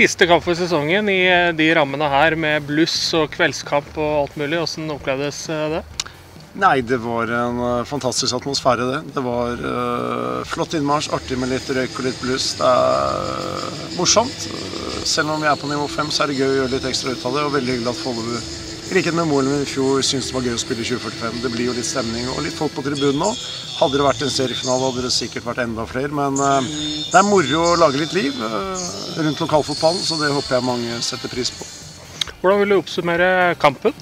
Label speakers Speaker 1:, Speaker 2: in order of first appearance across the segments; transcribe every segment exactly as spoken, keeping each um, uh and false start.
Speaker 1: siste kamp for sesongen i de rammene her med bluss og kveldskamp og alt mulig. Hvordan opplevdes det?
Speaker 2: Nei, det var en fantastisk atmosfære det. Det var uh, flott innmarsj, artig med litt røyk og litt bluss. Det er morsomt. Selv om vi er på nivå fem, så er det gøy å gjøre litt ekstra ut av det, og veldig hyggelig at Follebu, i likhet med målet min i fjor, synes det var gøy å spille tjue førtifem. Det blir jo litt stemning og litt folk på tribunen nå. Hadde det vært en seriefinale, hadde det sikkert vært enda flere, men uh, det er moro å lage litt liv uh, rundt lokalfotballen, så det håper jeg mange setter pris på.
Speaker 1: Hvordan vil du oppsummere kampen?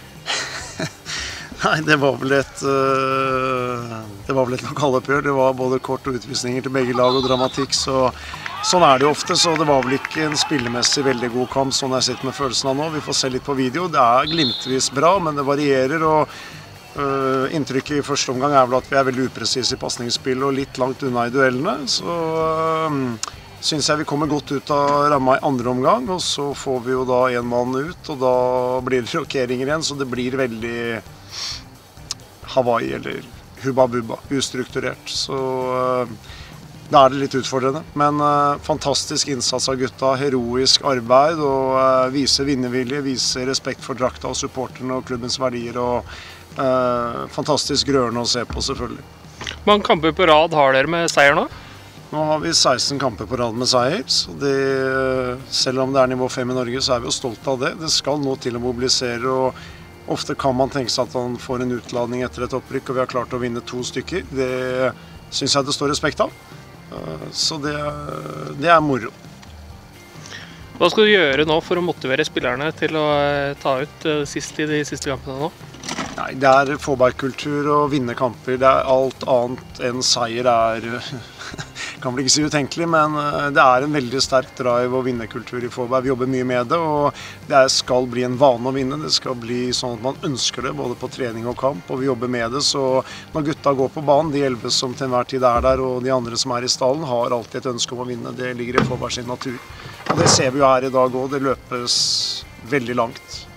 Speaker 2: Nei, det var vel et uh, det var vel et lokaloppgjør. Det var både kort og utvisninger til begge lag og dramatikk, så sånn er det jo ofte. Så det var vel ikke en spillemessig veldig god kamp, sånn jeg sitter med følelsen av nå. Vi får se litt på video. Det er glimtvis bra, men det varierer, og uh, inntrykket i første omgang er vel at vi er veldig upresise i pasningsspill og litt langt unna i duellene. Så uh, synes jeg vi kommer godt ut av ramma i andre omgang, og så får vi jo da en mann ut, og da blir det rokeringer igjen, så det blir veldig Hawaii eller hubba bubba, ustrukturert. Så uh, da er det litt utfordrende. Men uh, fantastisk innsats av gutta, heroisk arbeid, og uh, vise vinnervilje, vise respekt for drakta og supporterne og klubbens verdier, og uh, fantastisk rørende å se på, selvfølgelig.
Speaker 1: Hvor mange kamper på rad har dere med seier nå?
Speaker 2: Nå har vi seksten kamper på rad med seier, så det, selv om det er nivå fem i Norge, så er vi jo stolt av det. Det skal nå til å mobilisere, og ofte kan man tenke seg at han får en utladning etter et opprykk, og vi har klart å vinne to stykker. Det synes jeg det står respekt av. Så det, det er moro.
Speaker 1: Hva skal du gjøre nå for å motivere spillerne til å ta ut sist i de siste kampene nå?
Speaker 2: Nei, det er fallback-kultur og vinne kamper. Det er alt annet enn seier. Det er, kan vel ikke si utenkelig, men det er en veldig sterk drive og vinnerkultur i fallback. Vi jobber mye med det, og det skal bli en vane å vinne. Det skal bli sånn at man ønsker det, både på trening og kamp, og vi jobber med det. Så når gutta går på banen, de elleve som til enhver tid er der, og de andre som er i stallen, har alltid et ønske om å vinne. Det ligger i fallback sin natur. Og det ser vi jo her i dag også. Det løpes veldig langt.